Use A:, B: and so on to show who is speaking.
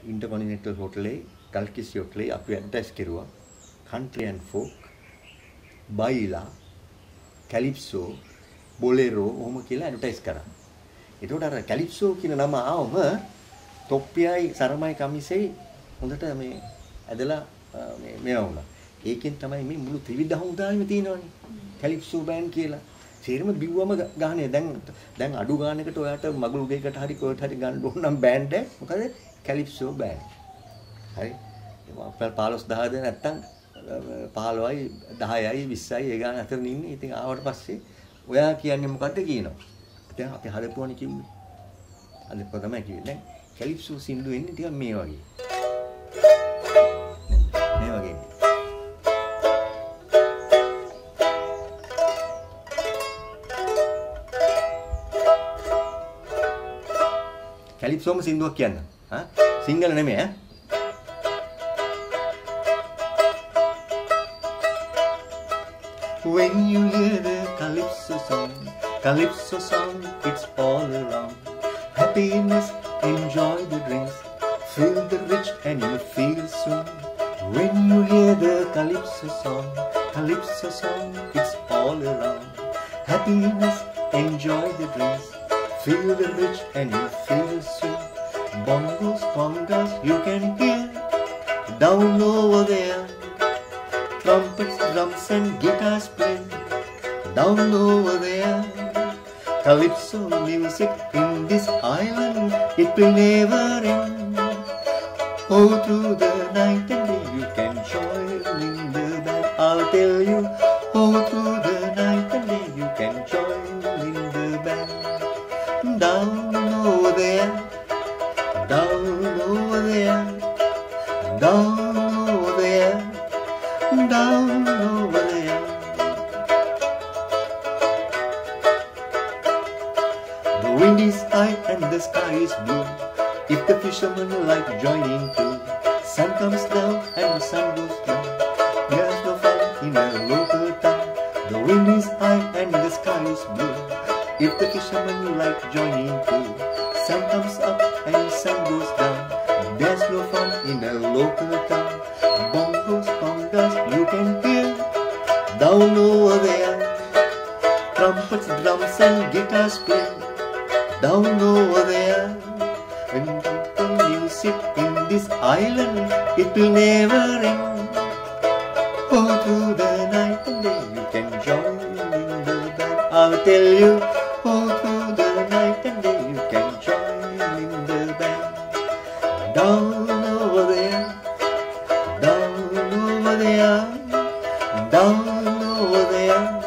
A: ඉන්ටර්කොන්ටිනෙන්ටල් හෝටලේ කල්කිස් හෝටලේ අපි ඇඩ්වර්ටයිස් කරුවා country and folk baila calypso bolero ඔහොම කියලා ඇඩ්වර්ටයිස් කරා. ඒකට අර කැලිප්සෝ කියන නම ආවම තොප්පියයි සරමයි කමිසෙයි හොඳට මේ ඇදලා මේවා වුණා. ඒකෙන් තමයි මේ මුළු ත්‍රිවිධ හමුදාවෙම තියෙනවනේ. කැලිප්සෝ බෑන්ඩ් කියලා. සේරම බිව්වම ගහන්නේ. දැන් අඩු ගානකට ඔයාට මගුල් ගෙයකට හරි කොහෙට හරි ගන්න ඕන නම් බෑන්ඩ් එක මොකද කැලිප්සෝ බෑන්ඩ්. හරි. අපේ 15000 දෙන නැත්තම් 15යි 10යි 20යි ඒ ගාන අතරින් ඉන්නේ. ඉතින් ආවට පස්සේ ඔයා කියන්නේ මොකද්ද කියනවා. දැන් අපි හදපුවනේ කිව්වේ. හදපුවා තමයි කිව්වේ. දැන් කැලිප්සෝ සින්දු එන්නේ ටිකක් මේ වගේ. මේ වගේ. කැලිප්සෝම සින්දුවක් කියන්න. හා සිංගල නෙමෙයි ඈ. When you hear the calypso song, it's all around. Happiness, enjoy the drinks, feel the rich and you feel soon. When you hear the calypso song, it's all around. Happiness, enjoy the drinks, feel the rich and you feel soon. Bongos, congas, you can hear down over there. Trumpets, drums and guitars play down over there. Calypso music in this island, it will never end. Oh, through the night and day you can join in the band. I'll tell you, oh, through the night and day you can join in the band. Down over there, down over there, down over there, down over there. The wind is high and the sky is blue. If the fishermen like joining too, sun comes down and the sun goes down. There's no fun in a local town. The wind is high and the sky is blue. If the fishermen like joining too, sun comes up and sun goes down. There's no fun in a local town. Bongos, congas, you can hear down over there. Trumpets, drums and guitars play down over there. When the music in this island, it will never end. Oh, through the night and day you can join in the band. I'll tell you, oh, through the night and day you can join in the band. Down over there, down over there, down over there.